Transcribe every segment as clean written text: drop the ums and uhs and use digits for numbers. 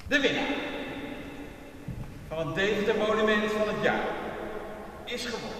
De winnaar van het Deventer Monument van het jaar is geworden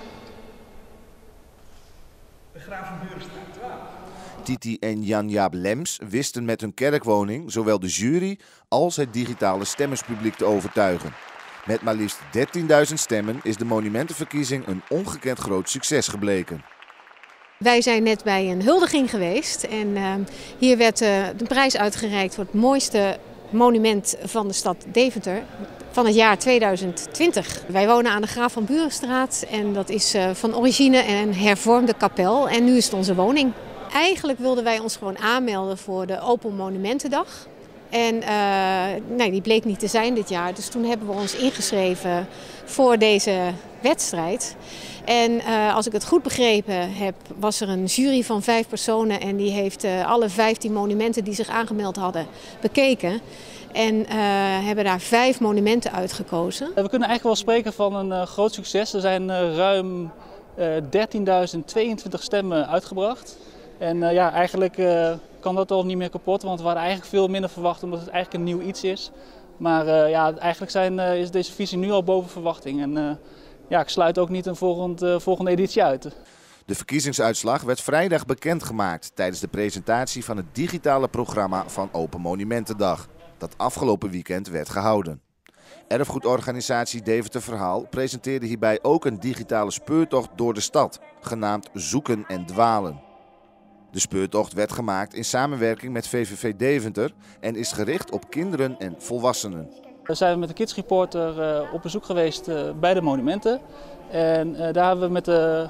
de Graaf van Burenstraat 12. Titi en Jan-Jaap Lems wisten met hun kerkwoning zowel de jury als het digitale stemmerspubliek te overtuigen. Met maar liefst 13.000 stemmen is de monumentenverkiezing een ongekend groot succes gebleken. Wij zijn net bij een huldiging geweest en hier werd de prijs uitgereikt voor het mooiste monument van de stad Deventer van het jaar 2020. Wij wonen aan de Graaf van Burenstraat en dat is van origine een hervormde kapel en nu is het onze woning. Eigenlijk wilden wij ons gewoon aanmelden voor de Open Monumentendag. En nee, die bleek niet te zijn dit jaar, dus toen hebben we ons ingeschreven voor deze wedstrijd. En als ik het goed begrepen heb, was er een jury van 5 personen en die heeft alle 15 monumenten die zich aangemeld hadden bekeken. En hebben daar 5 monumenten uitgekozen. We kunnen eigenlijk wel spreken van een groot succes. Er zijn ruim 13.022 stemmen uitgebracht. En ja, eigenlijk kan dat al niet meer kapot, want we hadden eigenlijk veel minder verwacht omdat het eigenlijk een nieuw iets is. Maar ja, eigenlijk is deze visie nu al boven verwachting. En ja, ik sluit ook niet een volgende editie uit. De verkiezingsuitslag werd vrijdag bekendgemaakt tijdens de presentatie van het digitale programma van Open Monumentendag, dat afgelopen weekend werd gehouden. Erfgoedorganisatie Deventer Verhaal presenteerde hierbij ook een digitale speurtocht door de stad, genaamd Zoeken en Dwalen. De speurtocht werd gemaakt in samenwerking met VVV Deventer en is gericht op kinderen en volwassenen. We zijn met de Kids Reporter op bezoek geweest bij de monumenten. En daar hebben we met de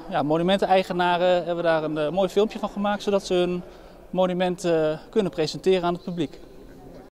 monumenteneigenaren een mooi filmpje van gemaakt, zodat ze hun monument kunnen presenteren aan het publiek.